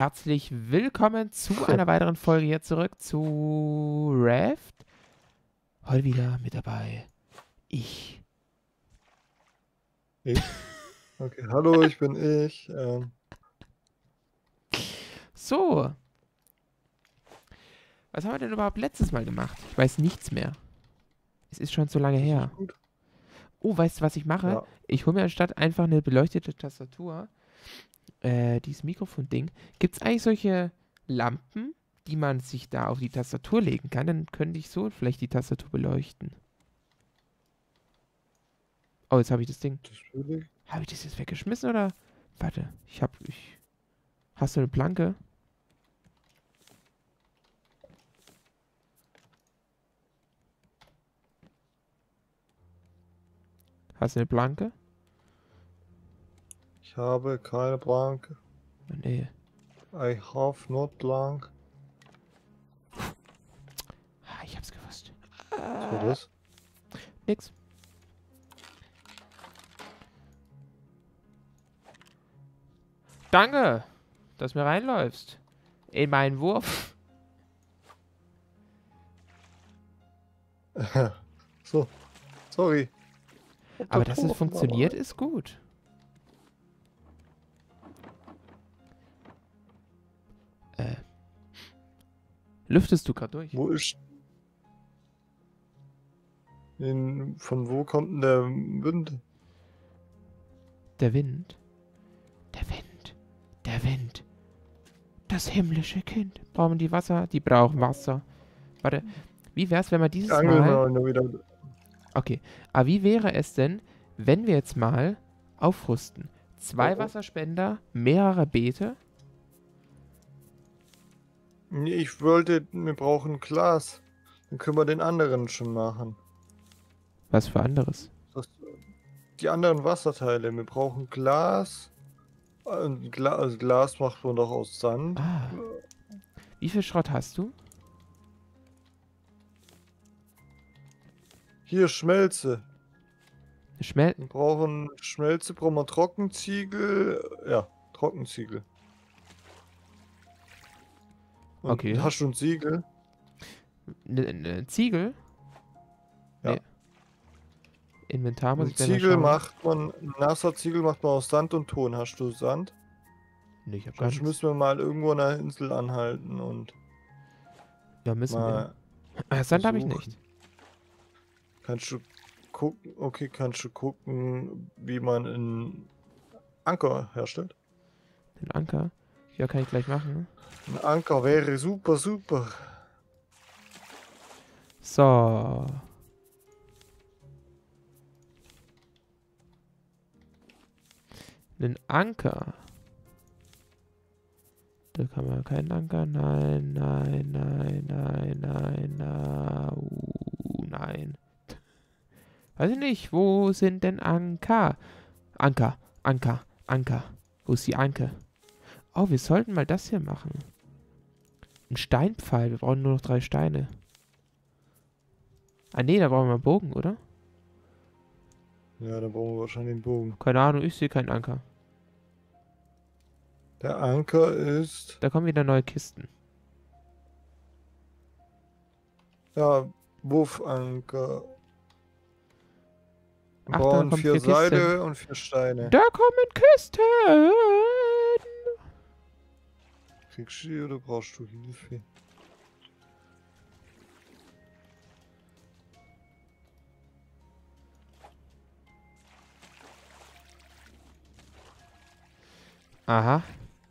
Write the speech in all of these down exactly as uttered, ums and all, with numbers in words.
Herzlich willkommen zu einer weiteren Folge hier zurück zu Raft. Heute wieder mit dabei ich. Ich? Okay, hallo, ich bin ich. Ähm, So. Was haben wir denn überhaupt letztes Mal gemacht? Ich weiß nichts mehr. Es ist schon so lange das her. ist gut. Oh, weißt du, was ich mache? Ja. Ich hole mir anstatt einfach eine beleuchtete Tastatur, äh, dieses Mikrofon-Ding. Gibt es eigentlich solche Lampen, die man sich da auf die Tastatur legen kann? Dann könnte ich so vielleicht die Tastatur beleuchten. Oh, jetzt habe ich das Ding. Das will ich. Habe ich das jetzt weggeschmissen oder? Warte, ich habe. Ich, hast du eine Planke? Hast du eine Planke? Ich habe keine Plank. Oh, nee. I have not plank. Ah, ich hab's gewusst. Was war Ah, das? nix. Danke, dass du mir reinläufst. In meinen Wurf. So, sorry. Aber dass es funktioniert, ist gut. Äh. Lüftest du gerade durch? Wo ist... In, von wo kommt denn der Wind? Der Wind. Der Wind. Der Wind. Das himmlische Kind. Brauchen die Wasser? Die brauchen Wasser. Warte. Wie wär's, wenn wir dieses Angeln Mal... wir wieder. Okay. Aber wie wäre es denn, wenn wir jetzt mal aufrüsten? Zwei Oh, oh. Wasserspender, mehrere Beete. Nee, ich wollte, wir brauchen Glas. Dann können wir den anderen schon machen. Was für anderes? Das, die anderen Wasserteile. Wir brauchen Glas. Und Gla also Glas macht man doch aus Sand. Ah. Wie viel Schrott hast du? Hier Schmelze. Schmel... Wir brauchen Schmelze, brauchen wir Trockenziegel. Ja, Trockenziegel. Und Okay. hast du ein Ziegel? Ne, ne, Ziegel? Ja. Nee. Inventar muss Ein ich gleich mal Ziegel schauen. macht man, ein nasser Ziegel macht man aus Sand und Ton. Hast du Sand? Nee, ich hab gar Sonst nichts. müssen wir mal irgendwo an der Insel anhalten und Ja, müssen mal wir. Äh, Sand habe ich versuchen. nicht. Kannst du gucken, okay, kannst du gucken, wie man einen Anker herstellt? Den Anker? Ja, kann ich gleich machen. Ein Anker wäre super, super. So. Einen Anker. Da kann man keinen Anker. Nein, nein, nein, nein, nein, nein. Uh, nein. Weiß ich nicht. Wo sind denn Anker? Anker, Anker, Anker. Wo ist die Anke? Oh, wir sollten mal das hier machen. Ein Steinpfeil. Wir brauchen nur noch drei Steine. Ah, nee, da brauchen wir einen Bogen, oder? Ja, dann brauchen wir wahrscheinlich den Bogen. Keine Ahnung, ich sehe keinen Anker. Der Anker ist... Da kommen wieder neue Kisten. Ja, Wurfanker. Wir Ach, da brauchen kommen vier vier Seile Kisten. und vier Steine. Da kommen Kisten! Kriegst du die oder brauchst du Hilfe? Aha.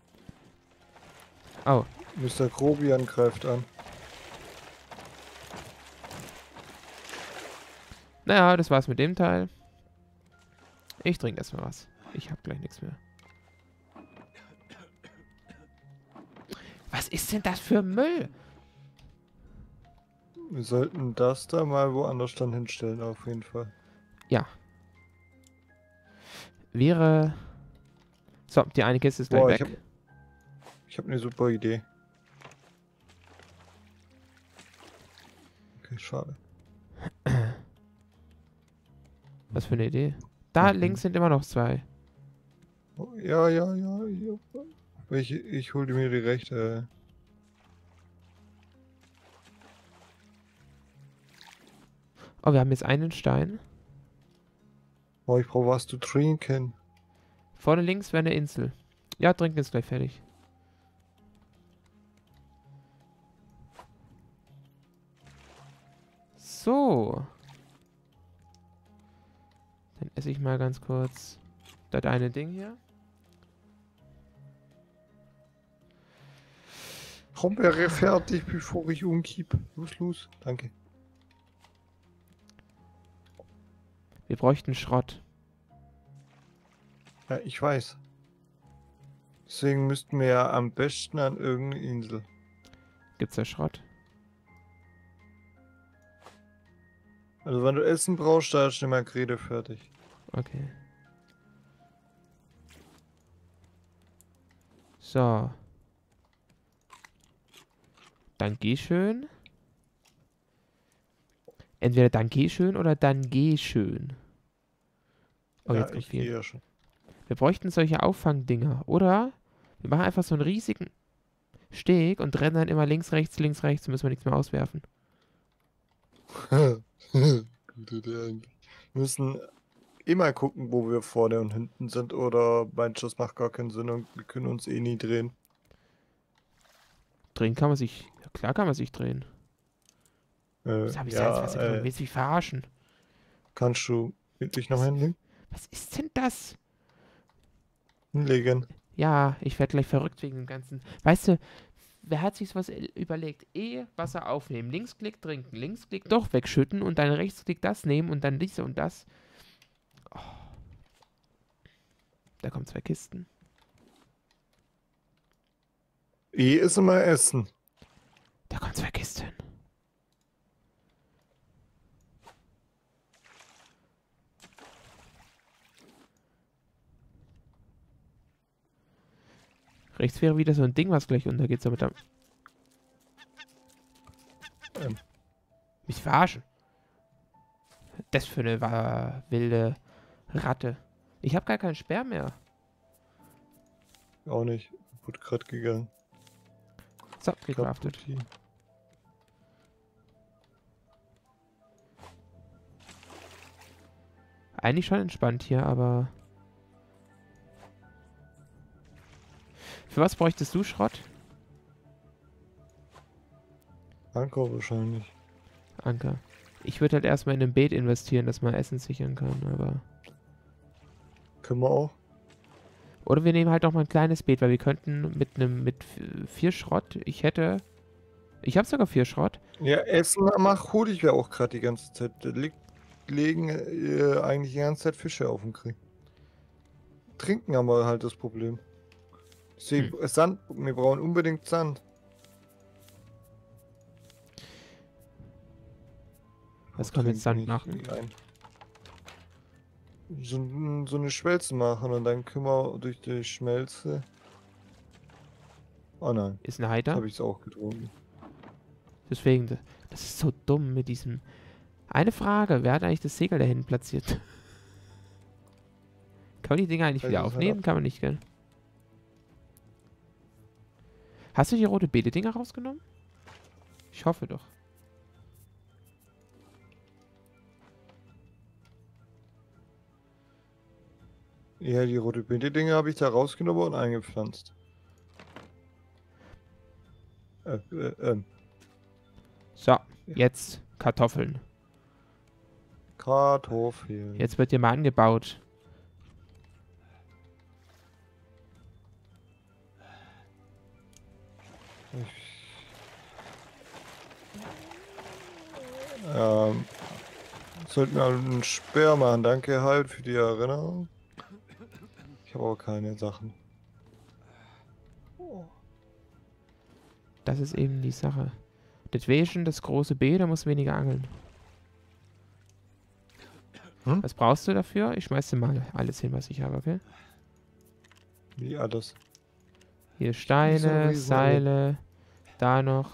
Oh. Mister Grobian greift an. Naja, das war's mit dem Teil. Ich trinke erstmal was. Ich hab gleich nichts mehr. Was ist denn das für Müll? Wir sollten das da mal woanders dann hinstellen, auf jeden Fall. Ja. Wäre... So, die eine Kiste ist gleich Boah, weg. ich hab, ich hab eine super Idee. Okay, schade. Was für eine Idee. Da Mhm. links sind immer noch zwei. Oh, ja, ja, ja, ja. Ich, ich hole mir die rechte. Oh, wir haben jetzt einen Stein. Oh, ich brauche was zu trinken. Vorne links wäre eine Insel. Ja, trinken ist gleich fertig. So. Dann esse ich mal ganz kurz das eine Ding hier. Komm, wäre fertig, bevor ich umkipp. Los, los. Danke. Wir bräuchten Schrott. Ja, ich weiß. Deswegen müssten wir ja am besten an irgendeine Insel. Gibt's da Schrott? Also wenn du Essen brauchst, da ist schon mal Grede fertig. Okay. So. Dann geh schön. Entweder dann geh schön oder dann geh schön. Oh, Ja, jetzt kommt ich gehe viel. ja schon. Wir bräuchten solche Auffangdinger, oder? Wir machen einfach so einen riesigen Steg und rennen dann immer links, rechts, links, rechts. Dann müssen wir nichts mehr auswerfen. Gute Idee eigentlich. Wir müssen immer gucken, wo wir vorne und hinten sind, oder meinst du, das macht gar keinen Sinn und wir können uns eh nie drehen. Drehen kann man sich... Ja, klar kann man sich drehen. Äh, Was hab ich ja, da jetzt was äh, Willst du mich verarschen? kannst du wirklich noch hinlegen? Was ist denn das? Hinlegen. Ja, ich werde gleich verrückt wegen dem Ganzen. Weißt du, wer hat sich was überlegt? E, Wasser aufnehmen. Linksklick trinken. Linksklick doch wegschütten und dann Rechtsklick das nehmen und dann dies und das. Oh. Da kommen zwei Kisten. E ist immer Essen. Da kommen zwei Kisten. Rechts wäre wieder so ein Ding, was gleich untergeht. So mit der Ähm. Mich verarschen. Das für eine wa- wilde Ratte. Ich habe gar keinen Sperr mehr. Auch nicht. Wurde gerade gegangen. So, gecraftet. Kaputt hier. Eigentlich schon entspannt hier, aber... Für was bräuchtest du Schrott? Anker wahrscheinlich. Anker. Ich würde halt erstmal in ein Beet investieren, dass man Essen sichern kann, aber... Können wir auch. Oder wir nehmen halt noch mal ein kleines Beet, weil wir könnten mit einem mit vier Schrott, ich hätte... Ich habe sogar vier Schrott. Ja, Essen mach, hol ich ja auch gerade die ganze Zeit. Da liegt, legen äh, eigentlich die ganze Zeit Fische auf dem Krieg. Trinken haben wir halt das Problem. Deswegen, Hm. Sand, wir brauchen unbedingt Sand. Was Oh, kann man mit trinken Sand nicht machen? ein. So, so eine Schmelze machen und dann können wir durch die Schmelze... Oh nein, Ist ein jetzt Heiter. habe ich es auch getrunken. Deswegen, das ist so dumm mit diesem... Eine Frage, wer hat eigentlich das Segel da hinten platziert? Kann man die Dinger eigentlich Weiß wieder es halt aufnehmen? auch. Kann man nicht, gell? Hast du die rote Beete-Dinger rausgenommen? Ich hoffe doch. Ja, die rote Beete-Dinge habe ich da rausgenommen und eingepflanzt. Äh, äh, ähm. So, jetzt Kartoffeln. Kartoffeln. Jetzt wird hier mal angebaut. Ähm, sollten wir einen Speer machen. Danke halt für die Erinnerung. Ich habe aber keine Sachen. Das ist eben die Sache. Deswegen das große B, da muss weniger angeln. Hm? Was brauchst du dafür? Ich schmeiß dir mal alles hin, was ich habe, okay? Wie alles. Hier Steine, riesen- Seile, da noch.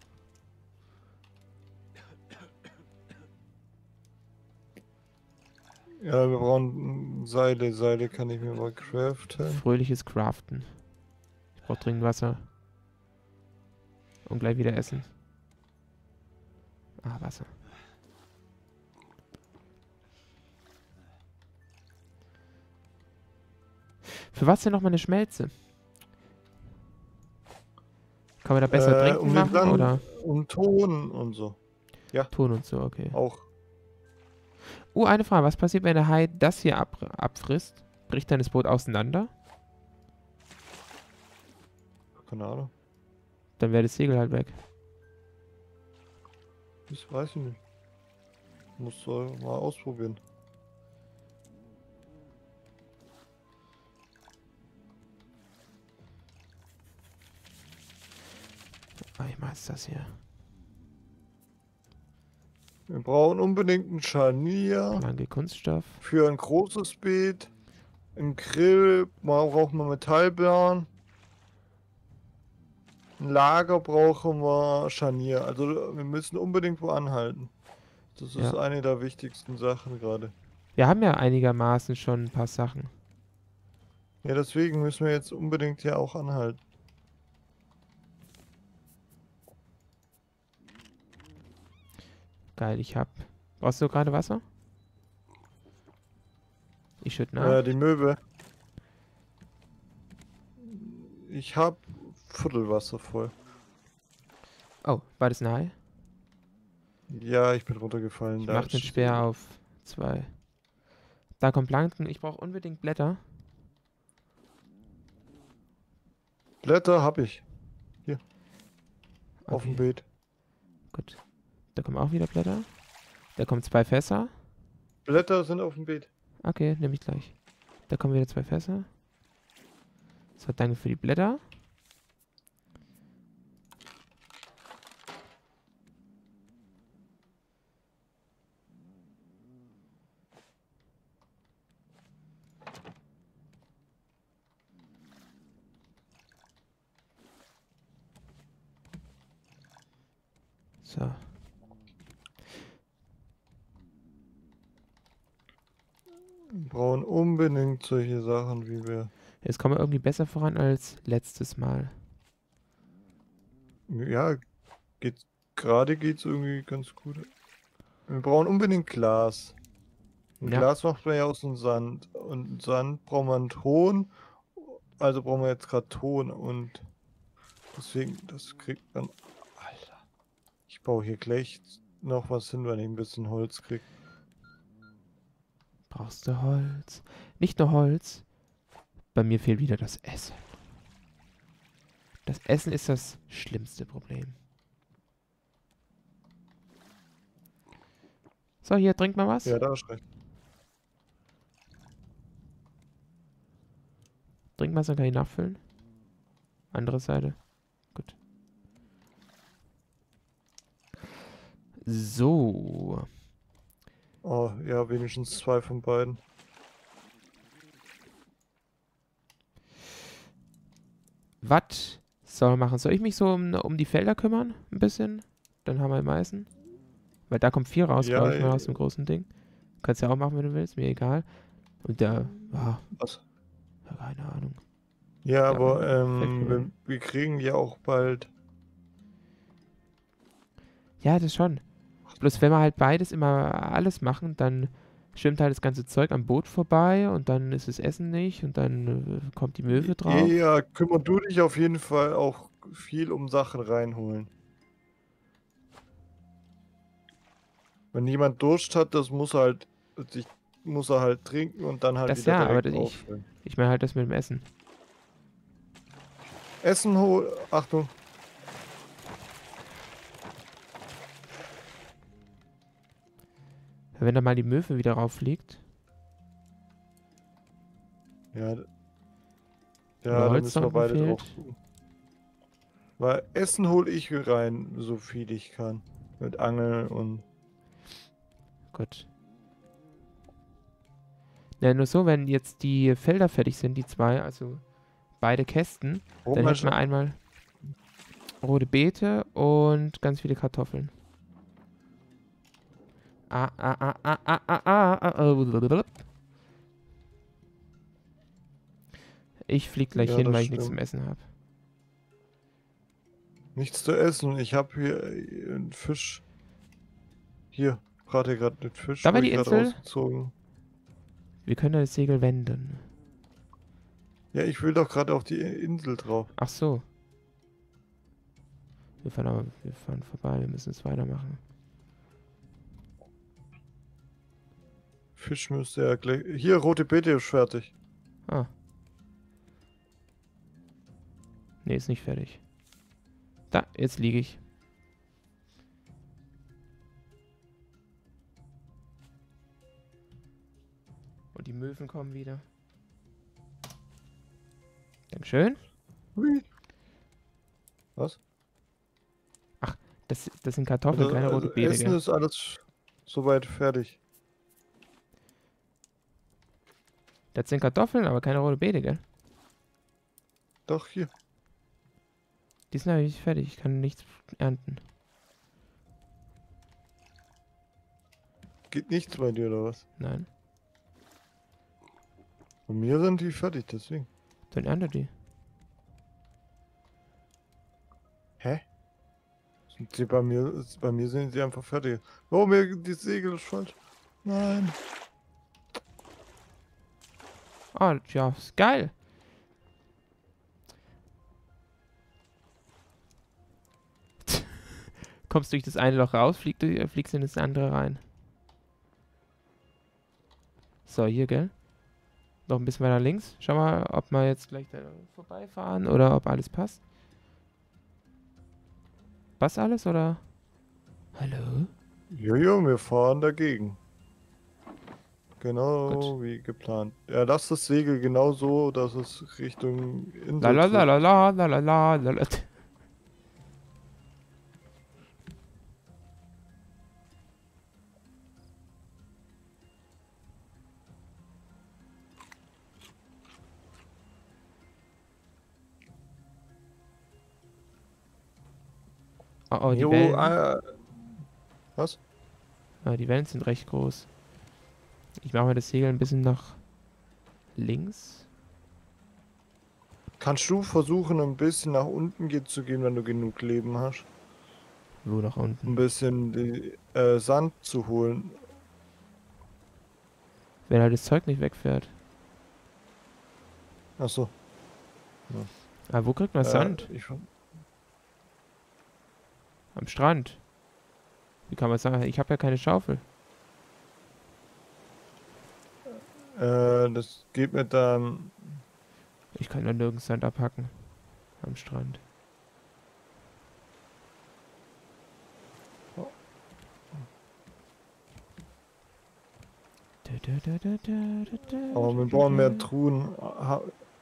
Ja, wir brauchen Seile. Seile kann ich mir mal craften. Fröhliches Craften. Ich brauche dringend Wasser. Und gleich wieder essen. Ah, Wasser. Für was denn nochmal eine Schmelze? Kann man da besser Äh, trinken um den machen, Sand, oder? um Ton und so. Ton und so, okay. Auch. Oh, eine Frage. Was passiert, wenn der Hai das hier ab abfrisst? Bricht dann das Boot auseinander? Keine Ahnung. Dann wäre das Segel halt weg. Das weiß ich nicht. Muss äh, mal ausprobieren. Ah, ich mach jetzt das hier. Wir brauchen unbedingt ein Scharnier Lange Kunststoff. für ein großes Beet. Ein Grill mal brauchen wir Metallbahn. Ein Lager brauchen wir Scharnier. Also wir müssen unbedingt wo anhalten. Das ist Ja. eine der wichtigsten Sachen gerade. Wir haben ja einigermaßen schon ein paar Sachen. Ja, deswegen müssen wir jetzt unbedingt hier auch anhalten. Geil, ich hab... Brauchst du gerade Wasser? Ich schütte nach. Äh, die Möwe. Ich hab Viertelwasser voll. Oh, war das ein Hai? Ja, ich bin runtergefallen. Ich da mach den ist- Speer auf zwei. Da kommt Plankton. Ich brauche unbedingt Blätter. Blätter hab ich. Hier. Auf dem Okay, Beet. gut. Da kommen auch wieder Blätter. Da kommen zwei Fässer. Blätter sind auf dem Beet. Okay, nehme ich gleich. Da kommen wieder zwei Fässer. So, danke für die Blätter. So. Wir brauchen unbedingt solche Sachen, wie wir. Jetzt kommen wir irgendwie besser voran als letztes Mal. Ja, geht gerade geht's irgendwie ganz gut. Wir brauchen unbedingt Glas. Ein Ja. Glas macht man ja aus dem Sand. Und Sand braucht man Ton. Also brauchen wir jetzt gerade Ton und deswegen, das kriegt man. Alter. Ich baue hier gleich noch was hin, wenn ich ein bisschen Holz krieg. Brauchst du Holz? Nicht nur Holz. Bei mir fehlt wieder das Essen. Das Essen ist das schlimmste Problem. So, hier, trink mal was. Ja, da ist recht. Trink was, dann kann ich nachfüllen. Andere Seite. Gut. So. Oh, ja, wenigstens zwei von beiden. Was soll man machen? Soll ich mich so um, um die Felder kümmern? Ein bisschen? Dann haben wir am meisten. Weil da kommt viel raus, Ja, glaube ich, mal äh, aus dem großen Ding. Kannst ja auch machen, wenn du willst. Mir egal. Und der... Ah, Was? ja, keine Ahnung. Ja, Ja, aber fällt ähm, mir wir, ein. wir kriegen ja auch bald. Ja, das schon. Bloß wenn wir halt beides immer alles machen, dann schwimmt halt das ganze Zeug am Boot vorbei und dann ist das Essen nicht und dann äh, kommt die Möwe drauf. Ja, kümmer du dich auf jeden Fall auch viel um Sachen reinholen. Wenn jemand Durst hat, das muss halt, sich, muss er halt trinken und dann halt Das wieder ja, aber direkt ich- auffüllen. Ich meine halt das mit dem Essen. Essen hol, Achtung. Wenn da mal die Möwe wieder rauffliegt. Ja, Oder ja, da Holz müssen da wir beide unten drauf fehlt. gucken. Weil Essen hol ich rein, so viel ich kann. Mit Angeln und. Gut. Ja, nur so, wenn jetzt die Felder fertig sind, die zwei, also beide Kästen, Oh, dann mein hätten wir einmal rote Beete und ganz viele Kartoffeln. Ah, ah, ah, ah, ah, ah, ah, ah, ah. Ich flieg gleich Ja, hin, das weil ich nichts stimmt. zum Essen habe. Nichts zu essen. Ich habe hier äh, einen Fisch. Hier, brate gerade den Fisch, Da war wurde die ich gerade Insel. ausgezogen. Wir können das Segel wenden. Ja, ich will doch gerade auf die Insel drauf. Ach so. Wir fahren aber, wir fahren vorbei. Wir müssen es weitermachen. Fisch müsste ja gleich... Hier, rote Beete ist fertig. Ah. Nee, ist nicht fertig. Da, jetzt liege ich. Und die Möwen kommen wieder. Dankeschön. Hui. Was? Das, das sind Kartoffeln, Also, keine rote also Beete, Essen gell? ist alles soweit fertig. Das sind Kartoffeln, aber keine rote Beete, gell? Doch, hier. Die sind aber nicht fertig. Ich kann nichts ernten. Geht nichts bei dir, oder was? Nein. Bei mir sind die fertig, deswegen. Dann ernte die. Hä? Sind sie bei mir, bei mir sind sie einfach fertig. Oh, mir die Segel ist falsch. Nein. Ah, ja, ist geil. Kommst durch das eine Loch raus, flieg, du- fliegst in das andere rein. So, hier, gell? Noch ein bisschen weiter links. Schau mal, ob wir jetzt gleich da vorbeifahren oder ob alles passt. Passt alles, oder? Hallo? Jojo, wir fahren dagegen. Genau Gut. wie geplant. Ja, lass das Segel genau so, dass es Richtung Insel La la la trifft. la la la la la la la. Oh, oh, die Jo, Wellen. äh, was? Ah, die Wellen sind recht groß. Ich mache mal das Segel ein bisschen nach links. Kannst du versuchen, ein bisschen nach unten geht zu gehen, wenn du genug Leben hast? Wo nach Ein unten? bisschen die, äh, Sand zu holen. Wenn halt das Zeug nicht wegfährt. Achso. Ah, wo kriegt man Äh, Sand? ich, Am Strand. Wie kann man sagen? Ich habe ja keine Schaufel. äh, das geht mit dann. Ich kann ja nirgends Sand abhacken. Am Strand. Oh. Da, da, da, da, da, da, da, Aber wir da, brauchen mehr da. Truhen. Ha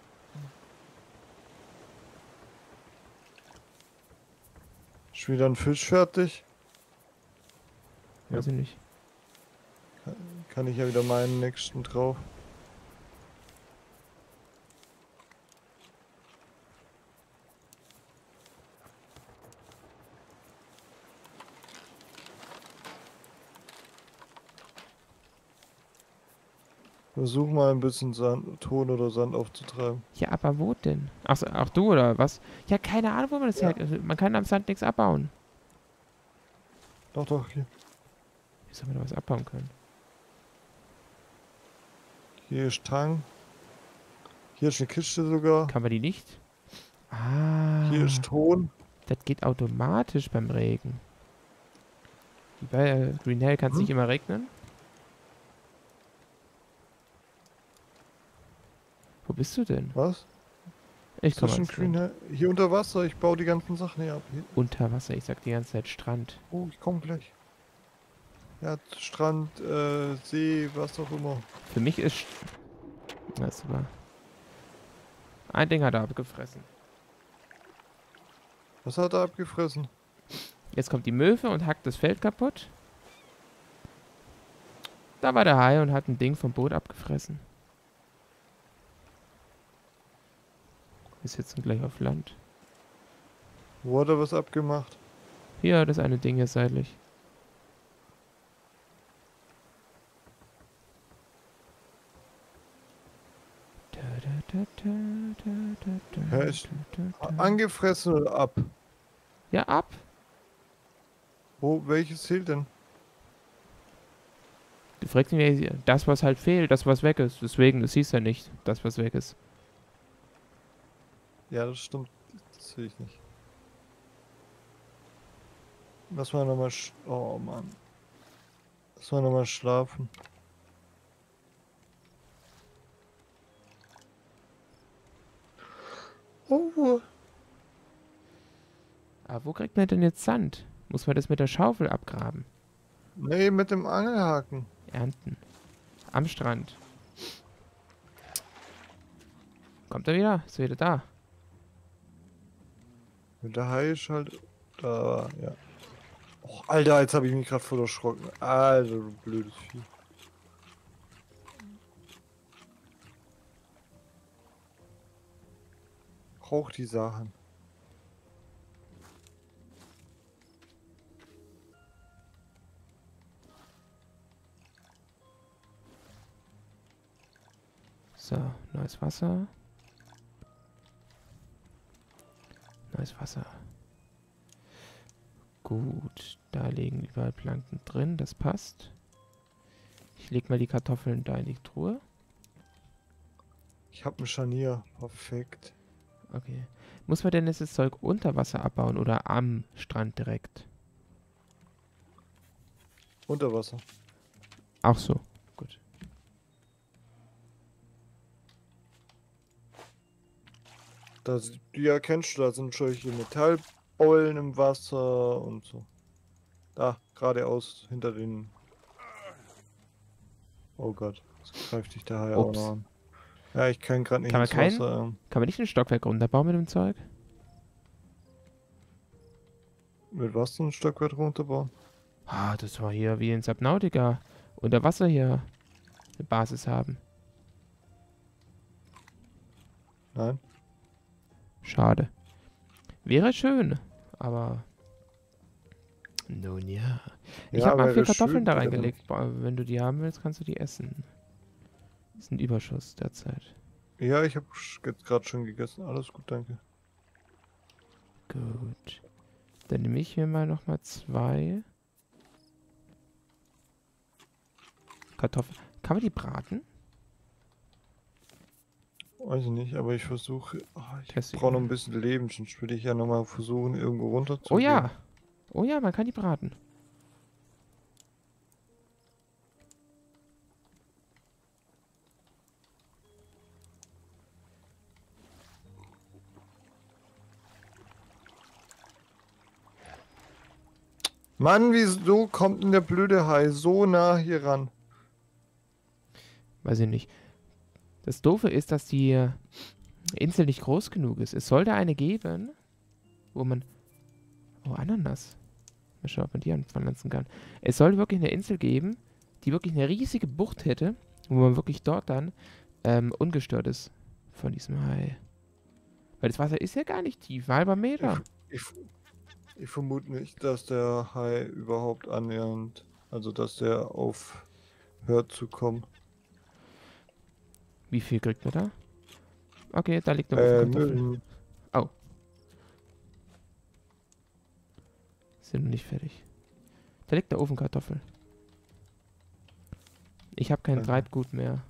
ist wieder ein Fisch fertig? Weiß ich nicht. Kann ich ja wieder meinen nächsten drauf. Versuch mal ein bisschen Sand, Ton oder Sand aufzutreiben. Ja, aber wo denn? Ach, so, ach du oder was? Ja, keine Ahnung, wo man das Ja. her... Also, man kann am Sand nichts abbauen. Doch, doch, hier. Wie soll man da was abbauen können? Hier ist Tang. Hier ist eine Kiste sogar. Kann man die nicht? Ah, Hier ist Ton. das geht automatisch beim Regen. Wie bei äh, Green Hell kann es Hm? nicht immer regnen. Wo bist du denn? Was? Ich komme Zwischen ans Green Land. Hill- Hier unter Wasser. Ich baue die ganzen Sachen hier ab. Hier. Unter Wasser, ich sag die ganze Zeit Strand. Oh, ich komme gleich. Ja, Strand, äh, See, was auch immer. Für mich ist... Das war... Ein Ding hat er abgefressen. Was hat er abgefressen? Jetzt kommt die Möwe und hackt das Feld kaputt. Da war der Hai und hat ein Ding vom Boot abgefressen. Wir sitzen gleich auf Land. Wo hat er was abgemacht? Hier, das eine Ding hier seitlich. Da, da, da, da, da, da, Hä, ist- da, da, da. Angefressen oder ab? Ja, ab. Wo, welches zählt denn? Du fragst mich, das, was halt fehlt, das, was weg ist. Deswegen, du siehst ja nicht, das, was weg ist. Ja, das stimmt. Das sehe ich nicht. Lass mal nochmal... sch- Oh, Mann. Lass mal nochmal schlafen. Oh. Aber wo kriegt man denn jetzt Sand? Muss man das mit der Schaufel abgraben? Nee, mit dem Angelhaken. Ernten. Am Strand. Kommt er wieder? Ist er wieder da? Mit der Hai ist halt... Da, ja. Och, Alter, jetzt habe ich mich gerade voll erschrocken. Alter, du blödes Vieh. Brauch die Sachen. So, neues Wasser. Neues Wasser. Gut, da liegen überall Planken drin, das passt. Ich leg mal die Kartoffeln da in die Truhe. Ich habe ein Scharnier. Perfekt. Okay. Muss man denn jetzt das Zeug unter Wasser abbauen oder am Strand direkt? Unter Wasser. Ach so, gut. Das, ja, kennst du, da sind solche Metallbeulen im Wasser und so. Da, geradeaus hinter den... Oh Gott, jetzt greift dich der Hai auch Ups. noch an. Ja, ich kann gerade nicht Kann man ins kein- Wasser. ähm, Kann man nicht ein Stockwerk runterbauen mit dem Zeug? Mit was ein Stockwerk runterbauen? Ah, das war hier wie in Subnautica. Unter Wasser hier eine Basis haben. Nein? Schade. Wäre schön, aber... Nun ja. Ich Ja, habe mal wäre vier Kartoffeln schön, da wäre reingelegt. Boah, wenn du die haben willst, kannst du die essen. Das ist ein Überschuss derzeit. Ja, ich habe jetzt gerade schon gegessen. Alles gut, danke. Gut. Dann nehme ich mir mal nochmal zwei Kartoffeln. Kann man die braten? Weiß ich nicht, aber ich versuche... Oh, ich Teste ich brauche noch mal. ein bisschen Leben, sonst würde ich ja nochmal versuchen, irgendwo runter zu Oh ja. Oh ja, man kann die braten. Mann, wieso kommt denn der blöde Hai so nah hier ran? Weiß ich nicht. Das Doofe ist, dass die äh, Insel nicht groß genug ist. Es sollte eine geben, wo man... Oh, Ananas. Mal schauen, ob man die anpflanzen kann. Es soll wirklich eine Insel geben, die wirklich eine riesige Bucht hätte, wo man wirklich dort dann ähm, ungestört ist von diesem Hai. Weil das Wasser ist ja gar nicht tief, ein halber Meter. Ich, ich vermute nicht, dass der Hai überhaupt annähernd, also dass der aufhört zu kommen. Wie viel kriegt man da? Okay, da liegt eine Äh, Ofenkartoffel. Müll. Sind noch nicht fertig. Da liegt eine Ofenkartoffel. Ich habe kein Aha. Treibgut mehr.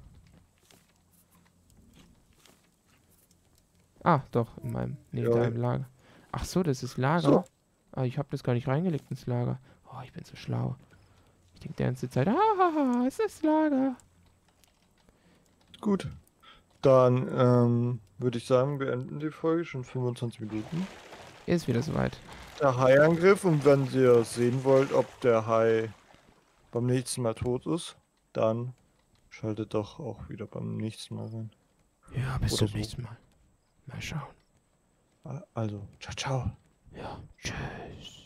Ah, doch, in meinem, nee, Ja, da ja. im Lager. Ach so, das ist Lager. So. Ah, ich habe das gar nicht reingelegt ins Lager. Oh, ich bin so schlau. Ich denke die ganze Zeit, ah, es ist Lager. Gut. Dann ähm, würde ich sagen, beenden die Folge schon fünfundzwanzig Minuten. Ist wieder soweit. Der Haiangriff, und wenn ihr sehen wollt, ob der Hai beim nächsten Mal tot ist, dann schaltet doch auch wieder beim nächsten Mal rein. Ja, bis Oder zum so. nächsten Mal. Mal schauen. Also, ciao, ciao. Ja, tschüss.